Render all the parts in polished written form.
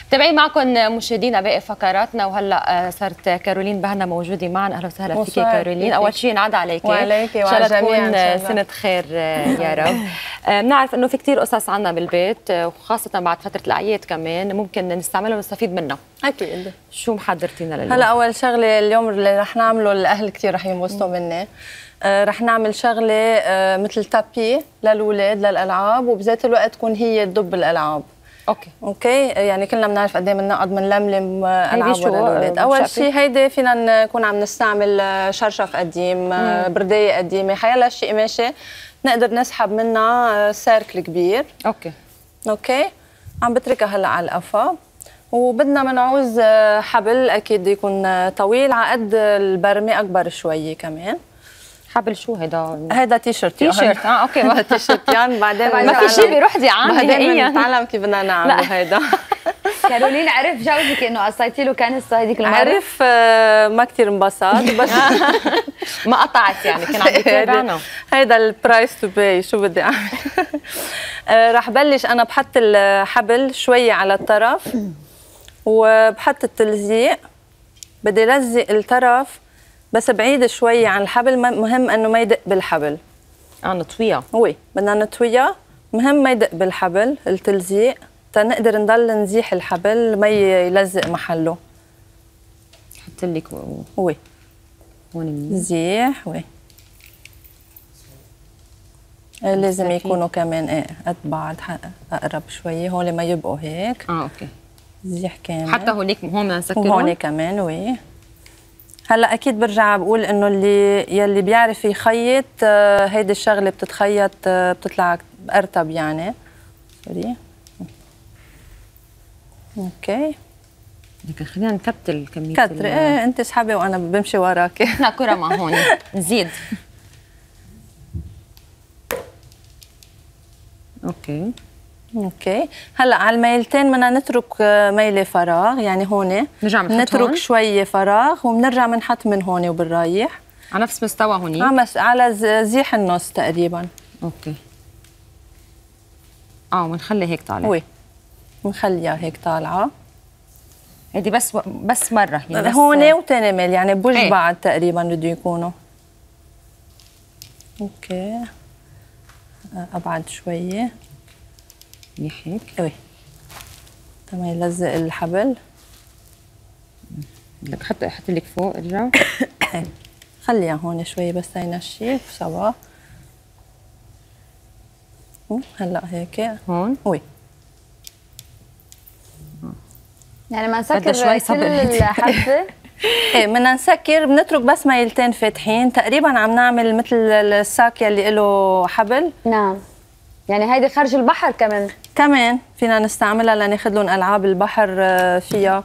تابعي معكم مشاهدينا باقي فقراتنا، وهلا صارت كارولين بهنا موجوده معنا. اهلا وسهلا فيكي كارولين. اول شيء ينعاد عليكي وعليكي وعلى الجميع، تكون سنه خير يا رب. بنعرف انه في كثير قصص عنا بالبيت، وخاصه بعد فتره الاعياد كمان ممكن نستعملها ونستفيد منها. اكيد. شو محضرتينا لليوم؟ هلا اول شغله اليوم اللي رح نعمله، الاهل كثير رح ينبسطوا مني. رح نعمل شغله مثل تابي للاولاد للالعاب، وبذات الوقت تكون هي تدب الالعاب. اوكي يعني كلنا بنعرف قد ايه بننقض بنلملم العاب للاولاد. اول شيء هيدي فينا نكون عم نستعمل شرشف قديم، بردايه قديمه، حيلا شيء قماشه نقدر نسحب منها سيركل كبير. اوكي عم بتركها هلا على القفا، وبدنا منعوز حبل اكيد يكون طويل على قد البرمه، اكبر شويه كمان. حبل شو هيدا؟ هيدا تيشرت. تيشرت اوكي. هذا تيشرت يعني بعدين ما في شيء بيروح ضيعان نهائيا. بنتعلم كيف بدنا نعمله هيدا. كارولين عرف جوزك انه قصيتي له كنسه هذيك المره؟ عرف ما كثير انبسط بس ما قطعت يعني، كان عم يتابعنا. هيدا البرايس تو باي، شو بدي اعمل؟ رح بلش انا بحط الحبل شويه على الطرف، وبحط التلزيق. بدي لزق الطرف بس بعيد شوي عن الحبل، مهم انه ما يدق بالحبل. نطويها. وي بدنا نطويها، مهم ما يدق بالحبل التلزيق تنقدر نضل نزيح الحبل ما يلزق محله. حط لك وي هون زيح. وي لازم يكونوا كمان قد بعض، اقرب شوي، هول ما يبقوا هيك. اوكي زيح كامل. حتى هونيك هون بدنا نسكرهم، وهون كمان. وي هلا اكيد برجع بقول انه يلي بيعرف يخيط هيدي الشغله بتتخيط بتطلع ارتب يعني. سوري. اوكي لكن خلينا نكتل كميه كتر. انت اسحبي وانا بمشي وراكي. احنا كره مع هون نزيد. اوكي هلا على الميلتين بدنا نترك ميله فراغ، يعني هون نترك شويه فراغ وبنرجع بنحط من هون وبنرايح على نفس مستوى هوني، على زيح النص تقريبا. اوكي ونخلي هيك طالع. وي بنخليها هيك طالعه. هيدي بس مره يعني، هون وثاني ميل يعني بوجه بعض تقريبا بده يكونوا. اوكي ابعد شويه منيح هيك. وي تمام. يلزق الحبل. بدك احط لك فوق ارجع. خليها هون شوي بس ينشف سوا. هلا هيك هون. وي يعني ما نسكر كل الحبه. ايه بدنا نسكر، بنترك بس ميلتين فاتحين تقريبا. عم نعمل مثل الساك يلي له حبل. نعم يعني هيدي خارج البحر كمان فينا نستعملها لناخذ لهم العاب البحر فيها.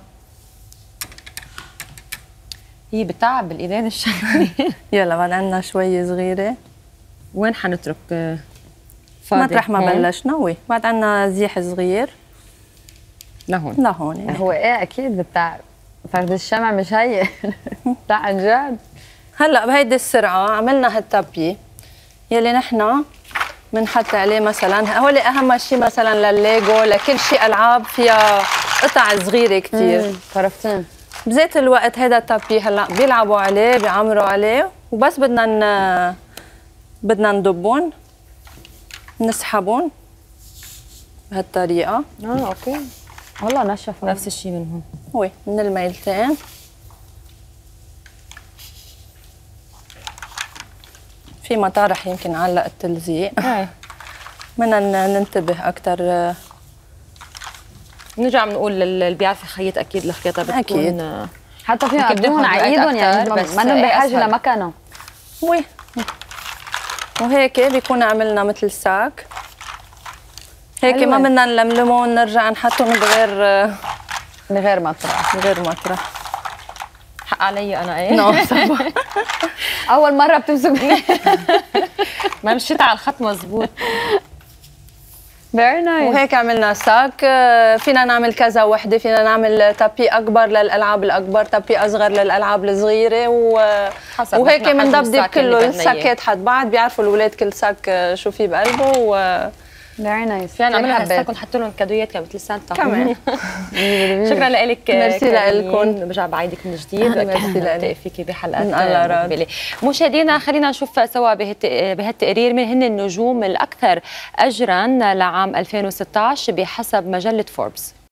هي بتعب بالايدين الشغله. يلا بعد عندنا شوي صغيره. وين حنترك فاضي؟ مطرح ما بلشنا. وي بعد عندنا زيح صغير لهون. هو اكيد بتاع فرد الشمع مش هي. لا عن جد. هلا بهيدي السرعه عملنا هالتابي يلي نحن بنحط عليه مثلا. هول اهم شيء مثلا للليجو، لكل شيء العاب فيها قطع صغيره كثير. عرفتين. بذات الوقت هيدا التابي هلا بيلعبوا عليه بيعمروا عليه، وبس بدنا ندبهم نسحبهم بهالطريقه. اوكي والله نشفوا. نفس الشيء من هون. وي من الميلتين. في مطارح يمكن علق التلزيق. بدنا ننتبه اكثر. نرجع بنقول اللي بيعرف يخيط اكيد الخياطه بتكون اكيد. حتى فيهم يقدمون على ايدهم يعني ما لهم بحاجه لمكنه. وي وهيك بيكون عملنا مثل ساك هيك. ما بدنا نلملمه ونرجع نحطهم بغير مطرح. حق علي انا اول مره بتمسك. ما مشيت على الخط مزبوط. فيري نايس. وهيك عملنا ساك. فينا نعمل كذا وحده، فينا نعمل تابي اكبر للالعاب الاكبر، تابي اصغر للالعاب الصغيره، وهيك بنضبضب كله الساكات حد بعض. بيعرفوا الاولاد كل ساك شو في بقلبه فيري نايس. فينا نعملها هسه نحط لهم كادويات مثل سانتا كمان. شكرا لك. ميرسي لكم. برجع بعيدك من جديد. ميرسي لك فيكي بحلقات مقبله. مشاهدينا خلينا نشوف سوا بهالتقرير من هن النجوم الاكثر اجرا لعام 2016 بحسب مجله فوربس.